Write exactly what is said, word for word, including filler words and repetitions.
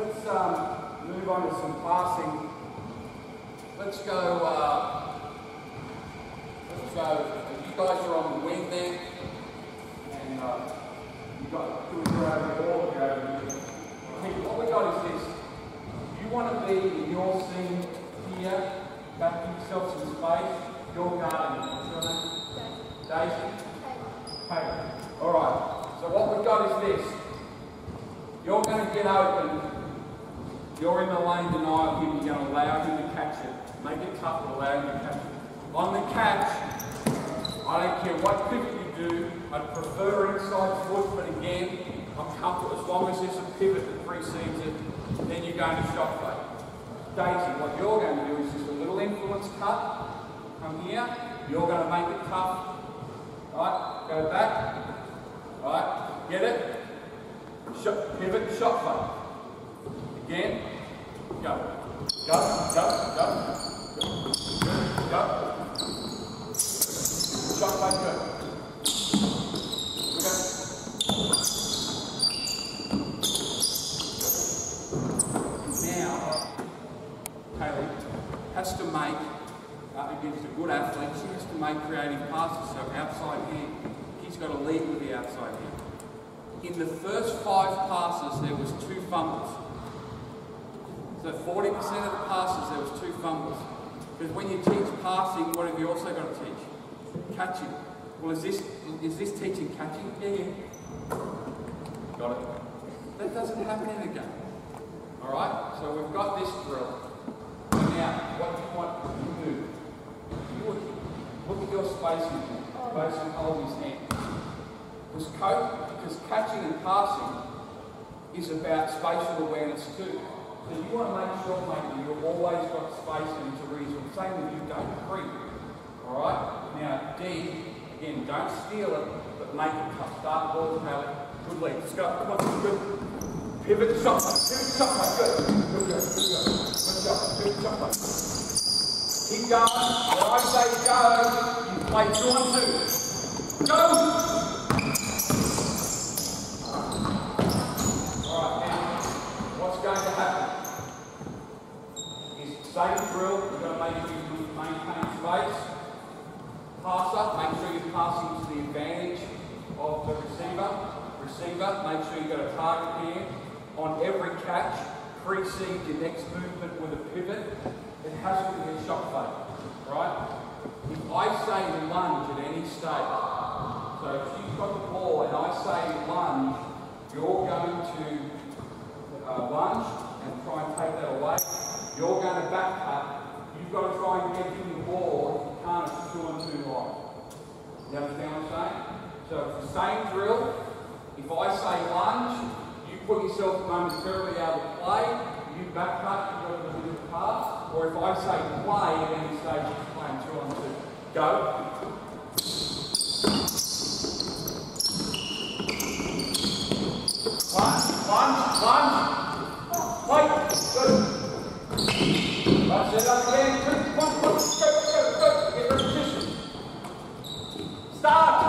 let's um, move on to some passing. Let's go, uh, let's go, you guys are on the wing there, and uh, you've got two over the ball, you're over here. I think what we got is this. You want to be in your scene here, back to yourself some space, you're guarding. What's your name? Daisy? Okay. Alright, so what we've got is this. You're going to get open, you're in the lane denial of him, you're going to allow him to catch it. Make it tough, but allow him to catch it. On the catch, I don't care what pivot you do, I'd prefer inside foot, but again, I'm comfortable as long as there's a pivot that precedes it, then you're going to shot fake. Daisy, what you're going to do is just a little influence cut, come here, you're going to make it tough. Right, go back, right, get it, shot, pivot, shot fake. Again, go, go, go, go, go, go. Shot fake, go. Okay. Now, Kaylee has to make, uh, against a good athlete, she has to make creative passes, so outside hand, he's got to lead with the outside hand. In the first five passes, there was two fumbles. So forty percent of the passes, there was two fumbles. Because when you teach passing, what have you also got to teach? Catching. Well, is this, is this teaching catching? Yeah, yeah. Got it. That doesn't happen in a game. Alright, so we've got this drill. Now, what do you want to do? Look, look at your spacing. Spacing, hold his hand. Because, because catching and passing is about spatial awareness too. So you want to make sure, mate, that you've always got spacing to reason. Same with you, don't creep. Alright? Now, D, again, don't steal it, but make it tough. Start the ball, Caleb. Good lead. Let's go. Come on, good. Pivot, shot, pivot, shot, good. Good, good, good, good. Good shot, pivot, shot, keep going. When I say go, you play two on two. Go! Alright, now, what's going to happen is same drill, you've got to make sure you maintain space. Passer, make sure you're passing to the advantage of the receiver. Receiver, make sure you've got a target hand. On every catch, precede your next movement with a pivot. It has to be a shot fake, right? If I say lunge at any stage, so if you've got the ball and I say lunge, you're going to uh, lunge and try and take that away. You're going to back cut. You've got to try and get in the ball. You can't, it's two on two line. You understand what I'm saying? So it's the same drill. If I say lunge, you put yourself momentarily out of play, you back cut, you go to the middle pass, or if I say play at any stage, you're playing two on two. Go. Lunge, lunge, lunge. Wait, good. Let's set up again. Two, one, go, go, go, go. Get repetition. Start.